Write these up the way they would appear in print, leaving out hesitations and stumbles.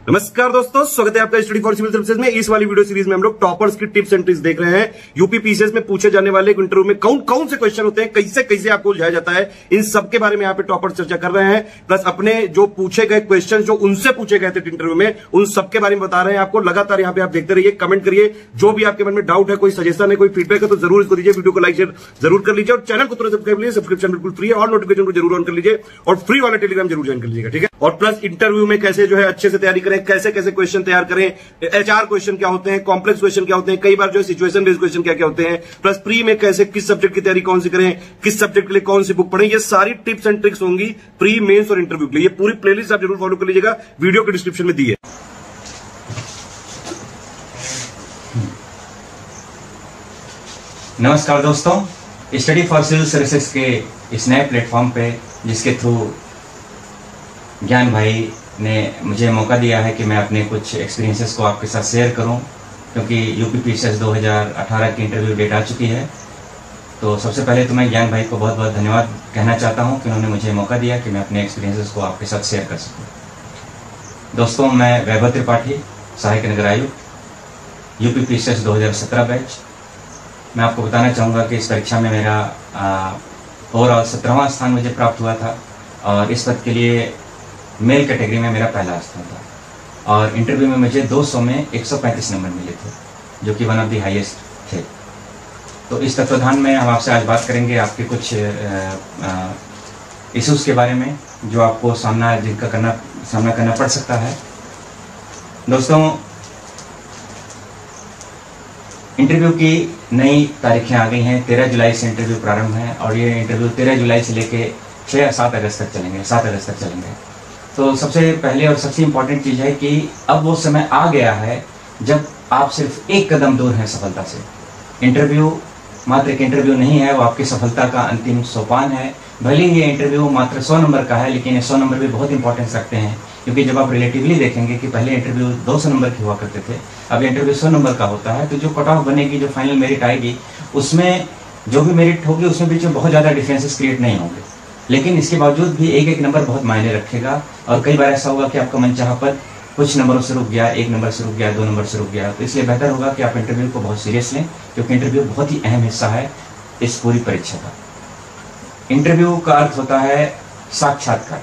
नमस्कार दोस्तों, स्वागत है आपका स्टडी फॉर सिविल सर्विसेज में। इस वाली वीडियो सीरीज में हम लोग टॉपर्स की टिप्स एंड ट्रिक्स देख रहे हैं। यूपी पीसीएस में पूछे जाने वाले इंटरव्यू में कौन कौन से क्वेश्चन होते हैं, कैसे कैसे आपको उलझाया जाता है, इन सब के बारे में यहाँ पे टॉपर्स चर्चा कर रहे हैं। प्लस अपने जो पूछे गए क्वेश्चन जो उनसे पूछे गए थे इंटरव्यू में, उन सबके बारे में बता रहे हैं आपको। लगातार यहाँ पे आप देखते रहिए, कमेंट करिए। जो भी आपके मन में डाउट है, कोई सजेशन है, कोई फीडबैक है, तो जरूर इसको दीजिए। वीडियो को लाइक शेयर जरूर कर लीजिए और चैनल को तुरंत सब्सक्राइब लीजिए। सब्सक्रिप्शन बिल्कुल फ्री है और नोटिफिकेशन को जरूर ऑन कर लीजिए और फ्री वाला टेलीग्राम जरूर ज्वाइन कर लीजिएगा, ठीक है। और प्लस इंटरव्यू में कैसे जो है अच्छे से तैयारी करें, कैसे कैसे क्वेश्चन तैयार करें, एचआर क्वेश्चन क्या होते हैं, कॉम्प्लेक्स क्वेश्चन क्या होते हैं, कई बार जो है सिचुएशन बेस्ड क्वेश्चन क्या क्या होते हैं, प्लस प्री में कैसे किस सब्जेक्ट की तैयारी कौन सी करें, किस सब्जेक्ट के लिए कौन सी बुक पढ़ें, ये सारी टिप्स एंड ट्रिक्स होंगी प्री, मेंस और इंटरव्यू के लिए। ये पूरी प्लेलिस्ट आप जरूर फॉलो कर लीजिएगा, वीडियो के डिस्क्रिप्शन में दी है। नमस्कार दोस्तों, स्टडी फॉर सिविल सर्विसेज के इस नए प्लेटफॉर्म पे जिसके थ्रू ज्ञान भाई ने मुझे मौका दिया है कि मैं अपने कुछ एक्सपीरियंसेस को आपके साथ शेयर करूं, क्योंकि यूपी पीसीएस 2018 की इंटरव्यू डेट आ चुकी है। तो सबसे पहले तो मैं ज्ञान भाई को बहुत बहुत धन्यवाद कहना चाहता हूं कि उन्होंने मुझे मौका दिया कि मैं अपने एक्सपीरियंसेस को आपके साथ शेयर कर सकूं। दोस्तों, मैं वैभव त्रिपाठी, सहायक नगर आयुक्त, यूपी पीसीएस 2017 बैच। मैं आपको बताना चाहूँगा कि इस परीक्षा में मेरा ओवरऑल 17वां स्थान मुझे प्राप्त हुआ था और इस पद के लिए मेल कैटेगरी में मेरा पहला स्थान था और इंटरव्यू में मुझे 200 में 135 नंबर मिले थे, जो कि वन ऑफ द हाईएस्ट थे। तो इस तत्वाधान में हम आपसे आज बात करेंगे आपके कुछ इश्यूज के बारे में जो आपको सामना करना पड़ सकता है। दोस्तों, इंटरव्यू की नई तारीखें आ गई हैं। 13 जुलाई से इंटरव्यू प्रारंभ है और ये इंटरव्यू 13 जुलाई से लेके 6 या 7 अगस्त तक चलेंगे। तो सबसे पहले और सबसे इम्पोर्टेंट चीज़ है कि अब वो समय आ गया है जब आप सिर्फ एक कदम दूर हैं सफलता से। इंटरव्यू मात्र एक इंटरव्यू नहीं है, वो आपकी सफलता का अंतिम सोपान है। भले ही ये इंटरव्यू मात्र 100 नंबर का है, लेकिन ये 100 नंबर भी बहुत इंपॉर्टेंस रखते हैं, क्योंकि जब आप रिलेटिवली देखेंगे कि पहले इंटरव्यू 200 नंबर की हुआ करते थे, अब इंटरव्यू 100 नंबर का होता है। तो जो कट ऑफ बनेगी, जो फाइनल मेरिट आएगी, उसमें जो भी मेरिट होगी उसमें बीच में बहुत ज़्यादा डिफरेंसेस क्रिएट नहीं होंगे, लेकिन इसके बावजूद भी एक एक नंबर बहुत मायने रखेगा। और कई बार ऐसा होगा कि आपका मनचाहा पद कुछ नंबरों से रुक गया, 1 नंबर से रुक गया, 2 नंबर से रुक गया। तो इसलिए बेहतर होगा कि आप इंटरव्यू को बहुत सीरियस लें, क्योंकि इंटरव्यू बहुत ही अहम हिस्सा है इस पूरी परीक्षा का। इंटरव्यू का अर्थ होता है साक्षात्कार।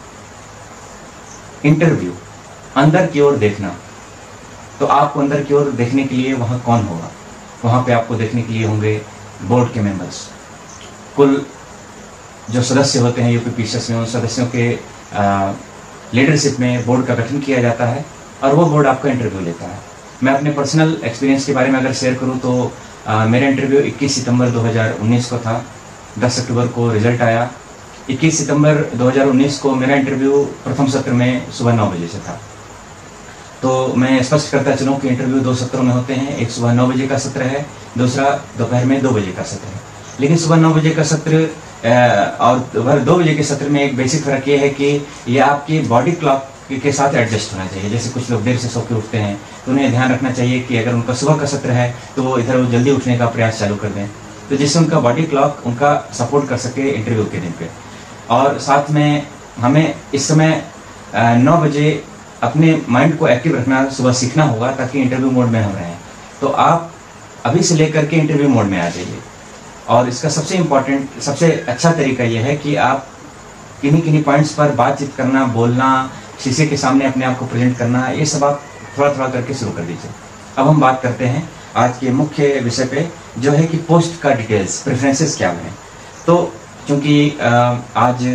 इंटरव्यू अंदर की ओर देखना। तो आपको अंदर की ओर देखने के लिए वहां कौन होगा? वहां पे आपको देखने के लिए होंगे बोर्ड के मेंबर्स। कुल जो सदस्य होते हैं यूपी पीसीएस में, उन सदस्यों के लीडरशिप में बोर्ड का गठन किया जाता है और वो बोर्ड आपका इंटरव्यू लेता है। मैं अपने पर्सनल एक्सपीरियंस के बारे में अगर शेयर करूं तो मेरा इंटरव्यू 21 सितंबर 2019 को था। 10 अक्टूबर को रिजल्ट आया। 21 सितंबर 2019 को मेरा इंटरव्यू प्रथम सत्र में सुबह 9 बजे से था। तो मैं स्पष्ट करता चलूँ कि इंटरव्यू 2 सत्रों में होते हैं। एक सुबह 9 बजे का सत्र है, दूसरा दोपहर में 2 बजे का सत्र है। लेकिन सुबह 9 बजे का सत्र और दोपहर 2 बजे के सत्र में एक बेसिक फर्क ये है कि ये आपकी बॉडी क्लॉक के साथ एडजस्ट होना चाहिए। जैसे कुछ लोग देर से सो के उठते हैं, तो उन्हें ध्यान रखना चाहिए कि अगर उनका सुबह का सत्र है तो वो इधर वो जल्दी उठने का प्रयास चालू कर दें, तो जिससे उनका बॉडी क्लॉक उनका सपोर्ट कर सके इंटरव्यू के दिन पे। और साथ में हमें इस समय 9 बजे अपने माइंड को एक्टिव रखना सुबह सीखना होगा, ताकि इंटरव्यू मोड में हम रहें। तो आप अभी से लेकर के इंटरव्यू मोड में आ जाइए। और इसका सबसे इम्पोर्टेंट, सबसे अच्छा तरीका यह है कि आप किन्हीं पॉइंट्स पर बातचीत करना, बोलना, शीशे के सामने अपने आप को प्रेजेंट करना, ये सब आप थोड़ा थोड़ा करके शुरू कर दीजिए। अब हम बात करते हैं आज के मुख्य विषय पे, जो है कि पोस्ट का डिटेल्स, प्रेफरेंसेस क्या हैं। तो चूँकि आज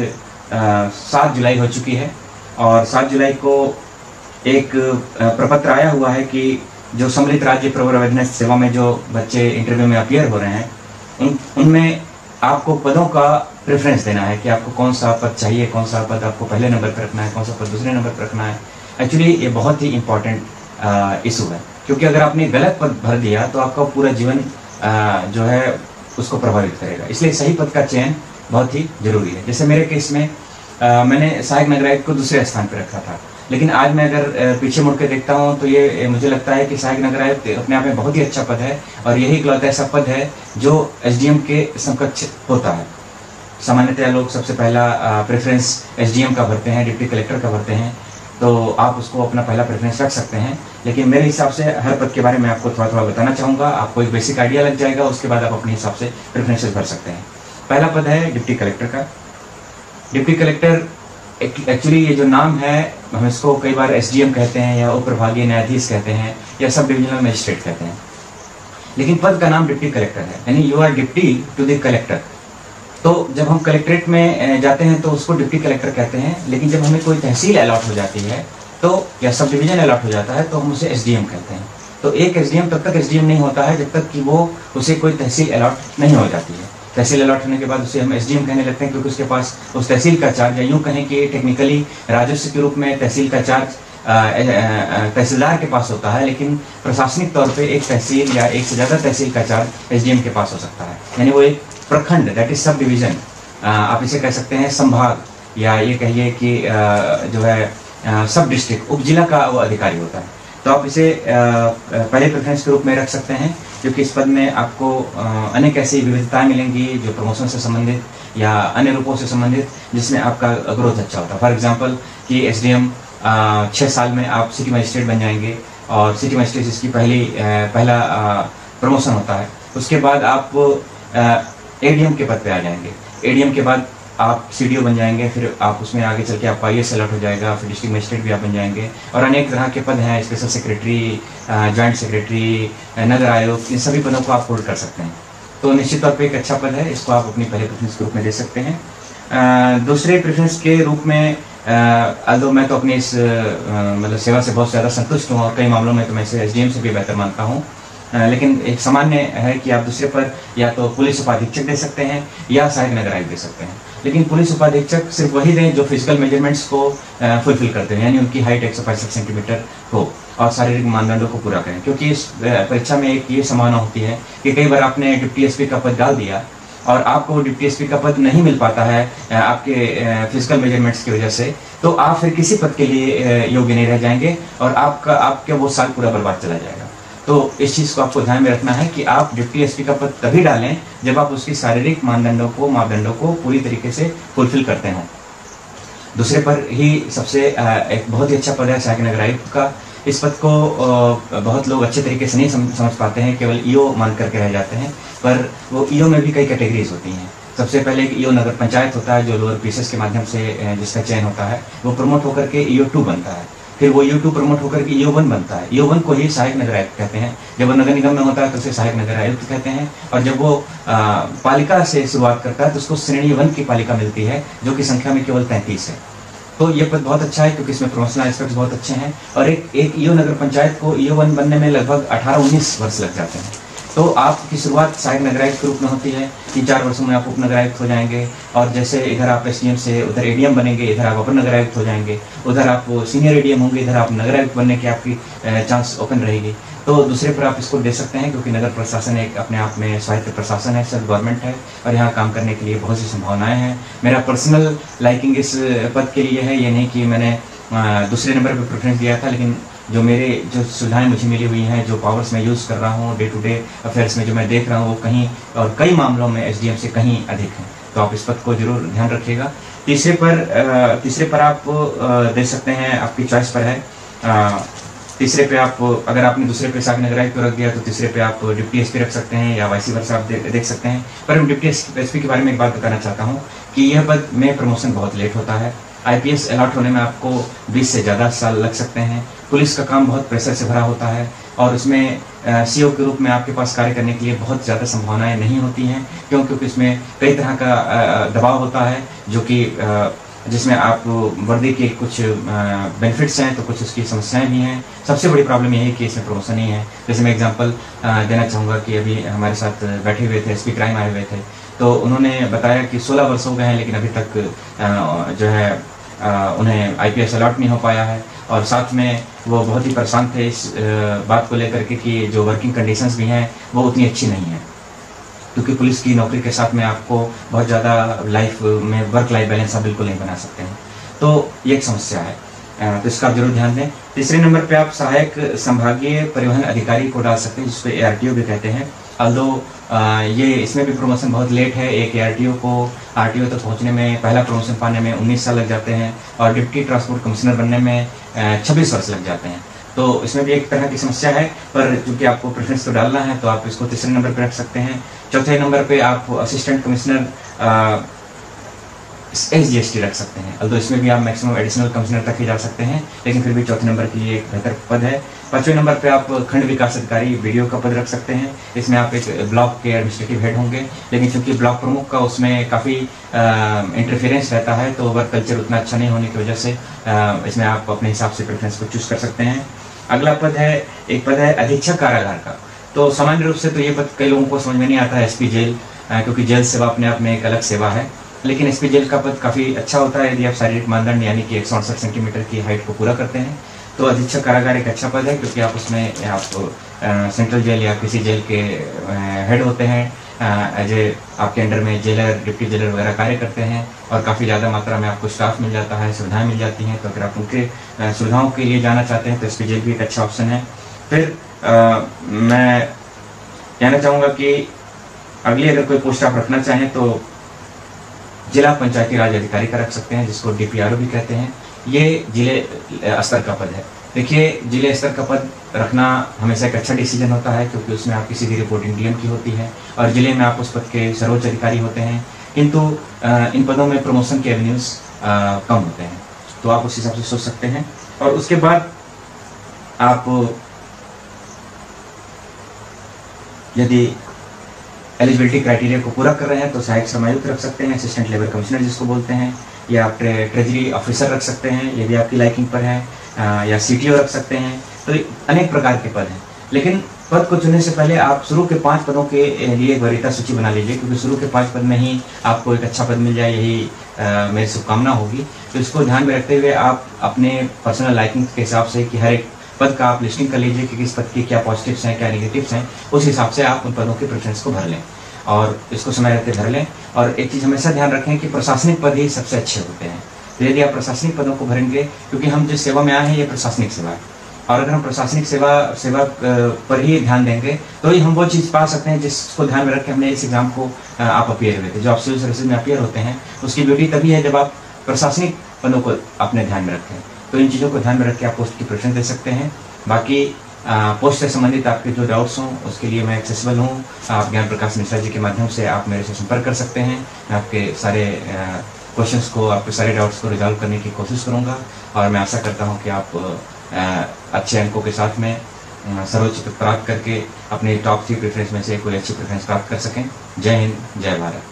7 जुलाई हो चुकी है और 7 जुलाई को एक प्रपत्र आया हुआ है कि जो सम्मिलित राज्य प्रवर अवैध सेवा में जो बच्चे इंटरव्यू में अपीयर हो रहे हैं, उनमें आपको पदों का प्रेफरेंस देना है कि आपको कौन सा पद चाहिए, कौन सा पद आपको पहले नंबर पर रखना है, कौन सा पद दूसरे नंबर पर रखना है। एक्चुअली ये बहुत ही इम्पॉर्टेंट इशू है, क्योंकि अगर आपने गलत पद भर दिया तो आपका पूरा जीवन जो है उसको प्रभावित करेगा। इसलिए सही पद का चयन बहुत ही जरूरी है। जैसे मेरे केस में मैंने सहायक नगर आयुक्त को दूसरे स्थान पर रखा था, लेकिन आज मैं अगर पीछे मुड़ के देखता हूँ तो ये मुझे लगता है कि सहायक नगर आयुक्त अपने आप में बहुत ही अच्छा पद है और यही इकलौता ऐसा पद है जो एसडीएम के समकक्ष होता है। सामान्यतः लोग सबसे पहला प्रेफरेंस एसडीएम का भरते हैं, डिप्टी कलेक्टर का भरते हैं, तो आप उसको अपना पहला प्रेफरेंस रख सकते हैं। लेकिन मेरे हिसाब से हर पद के बारे में आपको थोड़ा थोड़ा बताना चाहूँगा, आपको एक बेसिक आइडिया लग जाएगा, उसके बाद आप अपने हिसाब से प्रेफरेंसेस भर सकते हैं। पहला पद है डिप्टी कलेक्टर का। डिप्टी कलेक्टर एक्चुअली ये जो नाम है, हम इसको कई बार एसडीएम कहते हैं या उप प्रभागीय न्यायाधीश कहते हैं या सब डिविजनल मजिस्ट्रेट कहते हैं, लेकिन पद का नाम डिप्टी कलेक्टर है, यानी you are deputy to the collector. तो जब हम कलेक्ट्रेट में जाते हैं तो उसको डिप्टी कलेक्टर कहते हैं, लेकिन जब हमें कोई तहसील अलॉट हो जाती है तो या सब डिवीजन अलॉट हो जाता है तो हम उसे एसडीएम कहते हैं। तो एक एसडीएम तब तक एसडीएम नहीं होता है जब तक कि वो उसे कोई तहसील अलॉट नहीं हो जाती है। तहसील अलॉट होने के बाद उसे हम एसडीएम कहने लगते हैं, क्योंकि उसके पास उस तहसील का चार्ज, या यूँ कहें कि टेक्निकली राजस्व के रूप में तहसील का चार्ज तहसीलदार के पास होता है, लेकिन प्रशासनिक तौर पे एक तहसील या एक से ज़्यादा तहसील का चार्ज एसडीएम के पास हो सकता है। यानी वो एक प्रखंड, दैट इज सब डिवीजन, आप इसे कह सकते हैं संभाग, या ये कहिए कि जो है सब डिस्ट्रिक्ट, उप जिला का वो अधिकारी होता है। तो आप इसे पहले प्रेफरेंस के रूप में रख सकते हैं, क्योंकि इस पद में आपको अनेक ऐसी विविधताएं मिलेंगी जो प्रमोशन से संबंधित या अन्य रूपों से संबंधित, जिसमें आपका ग्रोथ अच्छा होता है। फॉर एग्जांपल कि एसडीएम 6 साल में आप सिटी मजिस्ट्रेट बन जाएंगे, और सिटी मजिस्ट्रेट इसकी पहला प्रमोशन होता है। उसके बाद आप एडीएम के पद पे आ जाएंगे, एडीएम के बाद आप सीडीओ बन जाएंगे, फिर आप उसमें आगे चल के आपका आईएएस अलॉट हो जाएगा, फिर डिस्ट्रिक्ट मजिस्ट्रेट भी आप बन जाएंगे, और अनेक तरह के पद हैं, स्पेशल सेक्रेटरी, जॉइंट सेक्रेटरी, नगर आयोग, इन सभी पदों को आप होल्ड कर सकते हैं। तो निश्चित तौर पे एक अच्छा पद है, इसको आप अपनी पहले प्रेफरेंस के रूप में दे सकते हैं। दूसरे प्रेफरेंस के रूप में अल्दो मैं तो अपनी इस मतलब सेवा से बहुत ज़्यादा संतुष्ट हूँ, और कई मामलों में तो मैं इसे एसडीएम से भी बेहतर मानता हूँ, लेकिन एक सामान्य है कि आप दूसरे पर या तो पुलिस उपाधीक्षक दे सकते हैं या सहायक नगर आयुक्त दे सकते हैं। लेकिन पुलिस उपाधीक्षक सिर्फ वही दें जो फिजिकल मेजरमेंट्स को फुलफिल करते हैं, यानी उनकी हाइट 165 सेंटीमीटर हो और शारीरिक मानदंडों को पूरा करें। क्योंकि इस परीक्षा में एक ये संभावना होती है कि कई बार आपने डिप्टी एसपी का पद डाल दिया और आपको डिप्टी एसपी का पद नहीं मिल पाता है आपके फिजिकल मेजरमेंट्स की वजह से, तो आप फिर किसी पद के लिए योग्य नहीं रह जाएंगे और आपका वो साल पूरा बर्बाद चला जाएगा। तो इस चीज़ को आपको ध्यान में रखना है कि आप डिप्टी एसपी का पद तभी डालें जब आप उसकी शारीरिक मापदंडों को पूरी तरीके से फुलफिल करते हों। दूसरे पर ही सबसे एक बहुत ही अच्छा पद है सहायक नगर आयुक्त का। इस पद को बहुत लोग अच्छे तरीके से नहीं समझ पाते हैं, केवल ईओ मान करके रह जाते हैं, पर वो ईओ में भी कई कैटेगरीज होती हैं। सबसे पहले एक ईओ नगर पंचायत होता है जो लोअर पीसेस के माध्यम से जिसका चयन होता है, वो प्रमोट होकर के ईओ 2 बनता है, फिर वो ईओ 2 प्रमोट होकर के ईओ 1 बनता है। ईओ 1 को ही सहायक नगर आयुक्त कहते हैं। जब वो नगर निगम में होता है तो उसे सहायक नगर आयुक्त कहते हैं, और जब वो पालिका से शुरुआत करता है तो उसको श्रेणी 1 की पालिका मिलती है, जो कि संख्या में केवल 33 है। तो ये पद बहुत अच्छा है क्योंकि इसमें प्रोमोशनल एस्पेक्ट्स बहुत अच्छे हैं, और एक ईओ नगर पंचायत को ईओ 1 बनने में लगभग 18-19 वर्ष लग जाते हैं। तो आपकी शुरुआत सहायक नगर आयुक्त के रूप में होती है, 3-4 वर्षों में आप उप नगर आयुक्त हो जाएंगे, और जैसे इधर आप एसडीएम से उधर एडीएम बनेंगे, इधर आप अपर नगर आयुक्त हो जाएंगे, उधर आप सीनियर एडीएम होंगे, इधर आप नगर आयुक्त बनने की आपकी चांस ओपन रहेगी। तो दूसरे पर आप इसको दे सकते हैं, क्योंकि नगर प्रशासन एक अपने आप में स्वायत्त प्रशासन है, सेल्फ गवर्नमेंट है, और यहाँ काम करने के लिए बहुत सी संभावनाएं हैं। मेरा पर्सनल लाइकिंग इस पद के लिए है, ये नहीं कि मैंने दूसरे नंबर पर प्रेफरेंस दिया था, लेकिन जो सुविधाएं मुझे मिली हुई हैं, जो पावर्स मैं यूज़ कर रहा हूँ डे टू डे अफेयर्स में, जो मैं देख रहा हूँ, वो कहीं और कई मामलों में एसडीएम से कहीं अधिक हैं। तो आप इस पद को जरूर ध्यान रखिएगा। तीसरे पर आप दे सकते हैं, आपकी चॉइस पर है। तीसरे पे आप, अगर आपने दूसरे पे सहायक नगर आयुक्त को रख दिया तो तीसरे पे आप डिप्टी एसपी रख सकते हैं, या वाइस वर्सा आप देख सकते हैं। पर मैं डिप्टी एसपी के बारे में एक बात बताना चाहता हूँ कि यह पद में प्रमोशन बहुत लेट होता है। आईपीएस अलॉट होने में आपको 20 से ज़्यादा साल लग सकते हैं। पुलिस का काम बहुत प्रेशर से भरा होता है, और उसमें सीओ के रूप में आपके पास कार्य करने के लिए बहुत ज़्यादा संभावनाएं नहीं होती हैं, क्योंकि इसमें कई तरह का दबाव होता है, जो कि जिसमें आप वर्दी के कुछ बेनिफिट्स हैं तो कुछ उसकी समस्याएं भी हैं। सबसे बड़ी प्रॉब्लम यही है कि इसमें प्रमोशन नहीं है। जैसे मैं एग्जांपल देना चाहूँगा कि अभी हमारे साथ बैठे हुए थे एसपी क्राइम आए हुए थे, तो उन्होंने बताया कि 16 वर्ष हो गए हैं, लेकिन अभी तक जो है उन्हें आईपीएस अलॉट नहीं हो पाया है, और साथ में वो बहुत ही परेशान थे इस बात को लेकर के कि जो वर्किंग कंडीशंस भी हैं वो उतनी अच्छी नहीं है, क्योंकि पुलिस की नौकरी के साथ में आपको बहुत ज़्यादा लाइफ में वर्क लाइफ बैलेंस आप बिल्कुल नहीं बना सकते हैं। तो ये एक समस्या है, तो इसका आप जरूर ध्यान दें। तीसरे नंबर पे आप सहायक संभागीय परिवहन अधिकारी को डाल सकते हैं, जिसको ARTO भी कहते हैं। अल्दो ये इसमें भी प्रमोशन बहुत लेट है। एक आरटीओ तक पहुंचने में, पहला प्रमोशन पाने में 19 साल लग जाते हैं और डिप्टी ट्रांसपोर्ट कमिश्नर बनने में 26 वर्ष लग जाते हैं। तो इसमें भी एक तरह की समस्या है, पर चूंकि आपको प्रेफरेंस तो डालना है तो आप इसको तीसरे नंबर पर रख सकते हैं। चौथे नंबर पे आप असिस्टेंट कमिश्नर SGST रख सकते हैं। अल्दो इसमें भी आप मैक्सिमम एडिशनल कमिश्नर तक ही जा सकते हैं, लेकिन फिर भी चौथे नंबर की ये एक बेहतर पद है। पांचवें नंबर पे आप खंड विकास अधिकारी BDO का पद रख सकते हैं। इसमें आप एक ब्लॉक के एडमिनिस्ट्रेटिव हेड होंगे, लेकिन चूंकि ब्लॉक प्रमुख का उसमें काफ़ी इंटरफेरेंस रहता है तो वर्क कल्चर उतना अच्छा नहीं होने की वजह से इसमें आप अपने हिसाब से प्रेफरेंस को चूज कर सकते हैं। अगला पद है अधीक्षक कारागार का। तो सामान्य रूप से तो ये पद कई लोगों को समझ में नहीं आता है, SP जेल, क्योंकि जेल सेवा अपने आप में एक अलग सेवा है, लेकिन SP जेल का पद काफ़ी अच्छा होता है यदि आप शारीरिक मानदंड यानी कि 168 सेंटीमीटर की हाइट को पूरा करते हैं। तो अधीक्षक कारागार एक अच्छा पद है, क्योंकि आप उसमें आप सेंट्रल जेल या किसी जेल के हेड होते हैं, एज ए आपके अंडर में जेलर, डिप्टी जेलर वगैरह कार्य करते हैं और काफ़ी ज़्यादा मात्रा में आपको स्टाफ मिल जाता है, सुविधाएं मिल जाती हैं। तो अगर आप उनके सुविधाओं के लिए जाना चाहते हैं तो SP जेल भी एक अच्छा ऑप्शन है। फिर मैं कहना चाहूँगा कि अगली अगर कोई पोस्ट आप रखना चाहें तो जिला पंचायती राज अधिकारी का रख सकते हैं, जिसको DPRO भी कहते हैं। ये जिले स्तर का पद है। देखिए, जिले स्तर का पद रखना हमेशा एक अच्छा डिसीजन होता है, क्योंकि उसमें आपकी सीधी रिपोर्टिंग DM की होती है और जिले में आप उस पद के सर्वोच्च अधिकारी होते हैं, किंतु इन पदों में प्रमोशन के एवेन्यूज कम होते हैं, तो आप उस हिसाब से सोच सकते हैं। और उसके बाद आप यदि एलिजिबिलिटी क्राइटेरिया को पूरा कर रहे हैं तो सहायक श्रमायुक्त रख सकते हैं, असिस्टेंट लेबर कमिश्नर जिसको बोलते हैं, या आप ट्रेजरी ऑफिसर रख सकते हैं यदि आपकी लाइकिंग पर है, या CTO रख सकते हैं। तो अनेक प्रकार के पद हैं, लेकिन पद को चुनने से पहले आप शुरू के 5 पदों के लिए एक वरीयता सूची बना लीजिए, क्योंकि शुरू के 5 पद में ही आपको एक अच्छा पद मिल जाए, यही मेरी शुभकामना होगी। तो इसको ध्यान में रखते हुए आप अपने पर्सनल लाइकिंग के हिसाब से कि हर एक पद का आप लिस्टिंग कर लीजिए कि किस पद की क्या पॉजिटिव्स हैं, क्या नेगेटिव्स हैं, उस हिसाब से आप उन पदों के प्रेफरेंस को भर लें और इसको समय रहते भर लें। और एक चीज़ हमेशा ध्यान रखें कि प्रशासनिक पद ही सबसे अच्छे होते हैं। तो यदि आप प्रशासनिक पदों को भरेंगे, क्योंकि हम जिस सेवा में आए हैं ये प्रशासनिक सेवा है, और अगर हम प्रशासनिक सेवा पर ही ध्यान देंगे तो ही हम वो चीज़ पा सकते हैं जिसको ध्यान में रख के हमने इस एग्जाम को आप अपियर हुए थे। जो आप सिविल सर्विसेज में अपियर होते हैं उसकी ब्यूटी तभी है जब आप प्रशासनिक पदों को अपने ध्यान में रखें। तो इन चीज़ों को ध्यान में रख के आप पोस्ट की प्रेफरेंस दे सकते हैं। बाकी पोस्ट से संबंधित आपके जो डाउट्स हों उसके लिए मैं एक्सेसिबल हूँ। आप ज्ञान प्रकाश मिश्रा जी के माध्यम से आप मेरे से संपर्क कर सकते हैं। मैं आपके सारे क्वेश्चंस को, आपके सारे डाउट्स को रिजॉल्व करने की कोशिश करूँगा और मैं आशा करता हूँ कि आप अच्छे अंकों के साथ में सर्वोच्च प्राप्त करके अपने टॉप 3 प्रेफरेंस में से कोई अच्छी प्रेफरेंस प्राप्त कर सकें। जय हिंद, जय भारत।